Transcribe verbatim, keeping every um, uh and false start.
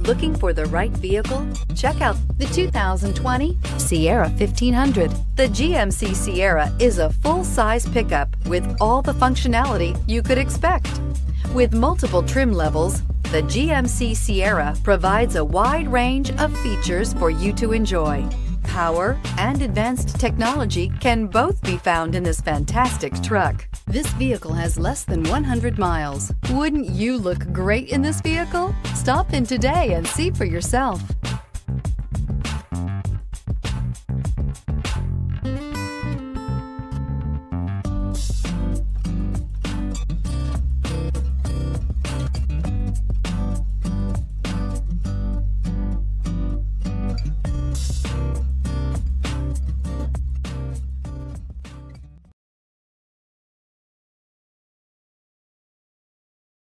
Looking for the right vehicle? Check out the two thousand twenty Sierra fifteen hundred. The G M C Sierra is a full-size pickup with all the functionality you could expect. With multiple trim levels, the G M C Sierra provides a wide range of features for you to enjoy. Power and advanced technology can both be found in this fantastic truck. This vehicle has less than one hundred miles. Wouldn't you look great in this vehicle? Stop in today and see for yourself.